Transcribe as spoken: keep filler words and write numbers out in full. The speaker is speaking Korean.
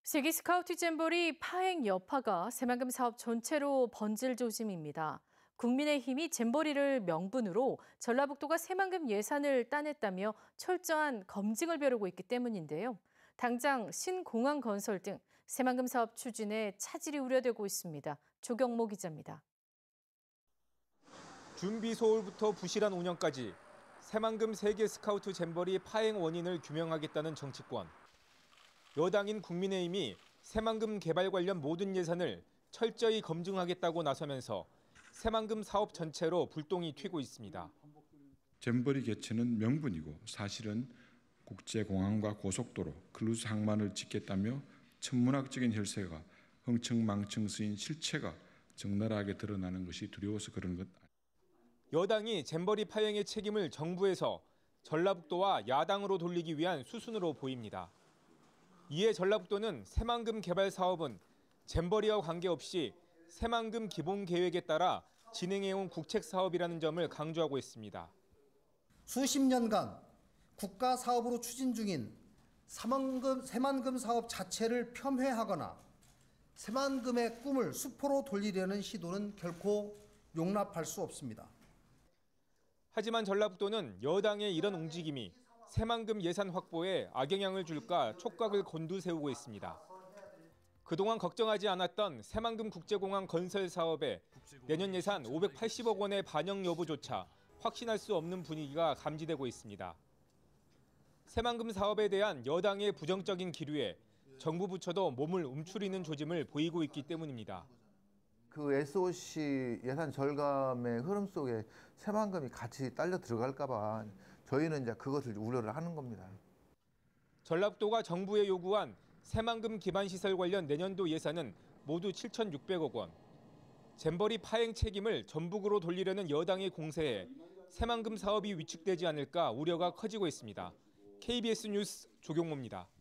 세계 스카우트 잼버리 파행 여파가 새만금 사업 전체로 번질 조짐입니다. 국민의힘이 잼버리를 명분으로 전라북도가 새만금 예산을 따냈다며 철저한 검증을 벼르고 있기 때문인데요. 당장 신공항 건설 등 새만금 사업 추진에 차질이 우려되고 있습니다. 조경모 기자입니다. 준비 소홀부터 부실한 운영까지 새만금 세계 스카우트 잼버리 파행 원인을 규명하겠다는 정치권. 여당인 국민의힘이 새만금 개발 관련 모든 예산을 철저히 검증하겠다고 나서면서 새만금 사업 전체로 불똥이 튀고 있습니다. 잼버리 개최는 명분이고 사실은 국제공항과 고속도로, 클루즈 항만을 짓겠다며 천문학적인 혈세가 흥청망청 쓰인 실체가 적나라하게 드러나는 것이 두려워서 그런 것 아닙니다. 여당이 잼버리 파행의 책임을 정부에서 전라북도와 야당으로 돌리기 위한 수순으로 보입니다. 이에 전라북도는 새만금 개발 사업은 잼버리와 관계없이 새만금 기본 계획에 따라 진행해온 국책 사업이라는 점을 강조하고 있습니다. 수십 년간 국가 사업으로 추진 중인 새만금, 새만금 사업 자체를 폄훼하거나 새만금의 꿈을 수포로 돌리려는 시도는 결코 용납할 수 없습니다. 하지만 전라북도는 여당의 이런 움직임이 새만금 예산 확보에 악영향을 줄까 촉각을 곤두세우고 있습니다. 그동안 걱정하지 않았던 새만금 국제공항 건설 사업에 내년 예산 오백팔십억 원의 반영 여부조차 확신할 수 없는 분위기가 감지되고 있습니다. 새만금 사업에 대한 여당의 부정적인 기류에 정부 부처도 몸을 움츠리는 조짐을 보이고 있기 때문입니다. 그 에스오씨 예산 절감의 흐름 속에 새만금이 같이 딸려 들어갈까 봐 저희는 이제 그것을 우려를 하는 겁니다. 전라북도가 정부에 요구한 새만금 기반시설 관련 내년도 예산은 모두 칠천육백억 원. 잼버리 파행 책임을 전북으로 돌리려는 여당의 공세에 새만금 사업이 위축되지 않을까 우려가 커지고 있습니다. 케이비에스 뉴스 조경모입니다.